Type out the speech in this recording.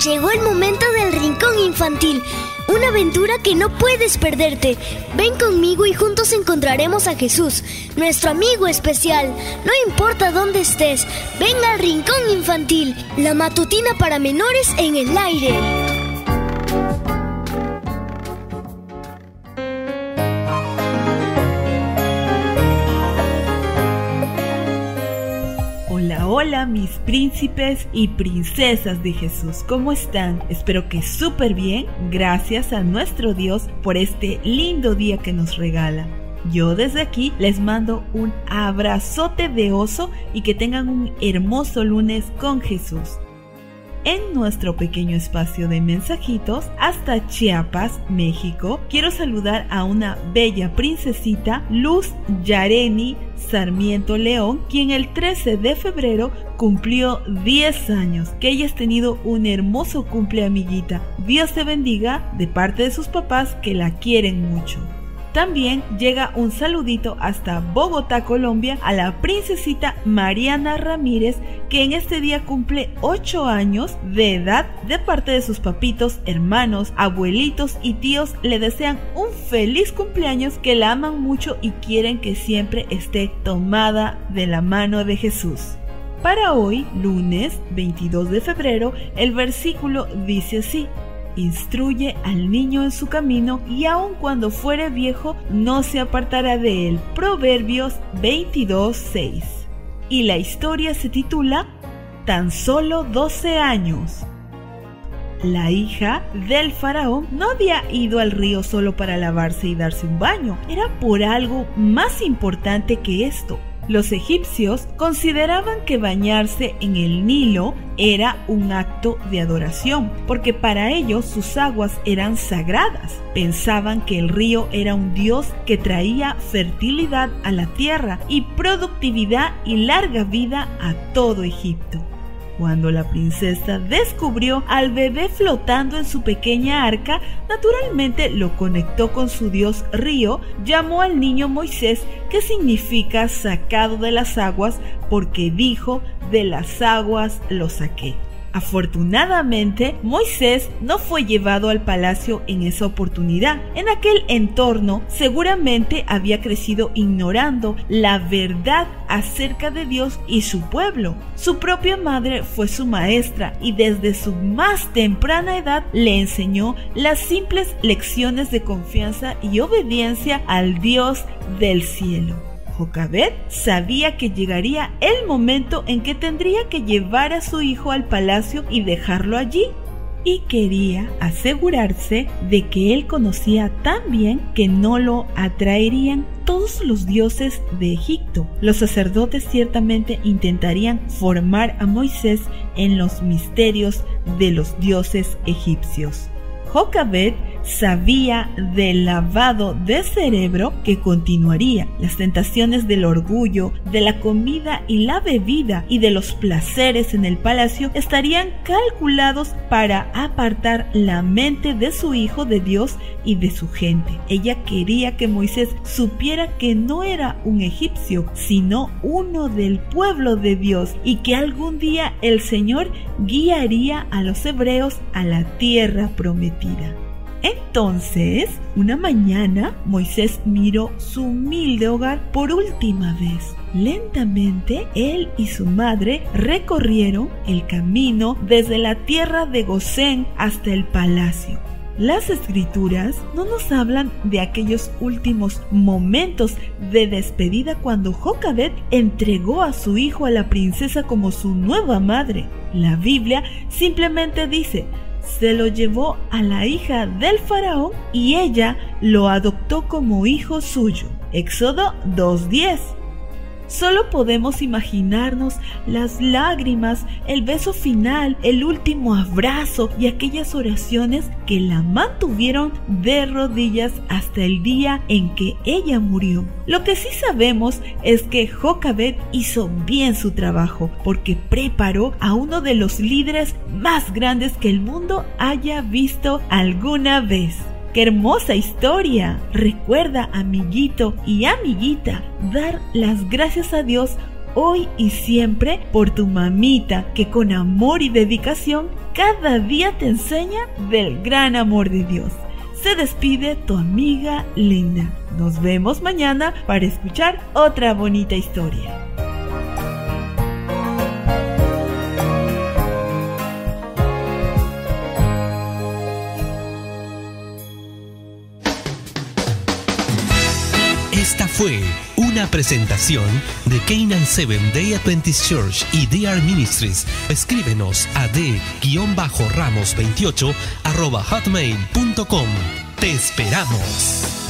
Llegó el momento del Rincón Infantil, una aventura que no puedes perderte. Ven conmigo y juntos encontraremos a Jesús, nuestro amigo especial. No importa dónde estés, ven al Rincón Infantil, la matutina para menores en el aire. Hola mis príncipes y princesas de Jesús, ¿cómo están? Espero que súper bien, gracias a nuestro Dios por este lindo día que nos regala. Yo desde aquí les mando un abrazote de oso y que tengan un hermoso lunes con Jesús. En nuestro pequeño espacio de mensajitos hasta Chiapas, México, quiero saludar a una bella princesita, Luz Yareni Sarmiento León, quien el 13 de febrero cumplió 10 años. Que hayas tenido un hermoso cumple, amiguita. Dios te bendiga de parte de sus papás que la quieren mucho. También llega un saludito hasta Bogotá, Colombia, a la princesita Mariana Ramírez, que en este día cumple 8 años de edad. De parte de sus papitos, hermanos, abuelitos y tíos le desean un feliz cumpleaños, que la aman mucho y quieren que siempre esté tomada de la mano de Jesús. Para hoy, lunes 22 de febrero, el versículo dice así: instruye al niño en su camino y aun cuando fuere viejo no se apartará de él. Proverbios 22:6. Y la historia se titula Tan solo 12 años. La hija del faraón no había ido al río solo para lavarse y darse un baño, era por algo más importante que esto. Los egipcios consideraban que bañarse en el Nilo era un acto de adoración, porque para ellos sus aguas eran sagradas. Pensaban que el río era un dios que traía fertilidad a la tierra y productividad y larga vida a todo Egipto. Cuando la princesa descubrió al bebé flotando en su pequeña arca, naturalmente lo conectó con su dios río. Llamó al niño Moisés, que significa sacado de las aguas, porque dijo: de las aguas lo saqué. Afortunadamente, Moisés no fue llevado al palacio en esa oportunidad. En aquel entorno seguramente había crecido ignorando la verdad acerca de Dios y su pueblo. Su propia madre fue su maestra y desde su más temprana edad le enseñó las simples lecciones de confianza y obediencia al Dios del cielo. Jocabed sabía que llegaría el momento en que tendría que llevar a su hijo al palacio y dejarlo allí, y quería asegurarse de que él conocía tan bien que no lo atraerían todos los dioses de Egipto. Los sacerdotes ciertamente intentarían formar a Moisés en los misterios de los dioses egipcios. Jocabed sabía del lavado de cerebro que continuaría. Las tentaciones del orgullo, de la comida y la bebida y de los placeres en el palacio estarían calculados para apartar la mente de su hijo de Dios y de su gente. Ella quería que Moisés supiera que no era un egipcio, sino uno del pueblo de Dios, y que algún día el Señor guiaría a los hebreos a la tierra prometida. Entonces, una mañana, Moisés miró su humilde hogar por última vez. Lentamente, él y su madre recorrieron el camino desde la tierra de Gosén hasta el palacio. Las escrituras no nos hablan de aquellos últimos momentos de despedida cuando Jocabed entregó a su hijo a la princesa como su nueva madre. La Biblia simplemente dice: se lo llevó a la hija del faraón y ella lo adoptó como hijo suyo. Éxodo 2:10. Solo podemos imaginarnos las lágrimas, el beso final, el último abrazo y aquellas oraciones que la mantuvieron de rodillas hasta el día en que ella murió. Lo que sí sabemos es que Jocabed hizo bien su trabajo, porque preparó a uno de los líderes más grandes que el mundo haya visto alguna vez. ¡Qué hermosa historia! Recuerda, amiguito y amiguita, dar las gracias a Dios hoy y siempre por tu mamita, que con amor y dedicación cada día te enseña del gran amor de Dios. Se despide tu amiga Linda. Nos vemos mañana para escuchar otra bonita historia. Esta fue una presentación de Canaan Seventh Day Adventist Church y DR Ministries. Escríbenos a d-ramos28@hotmail.com. Te esperamos.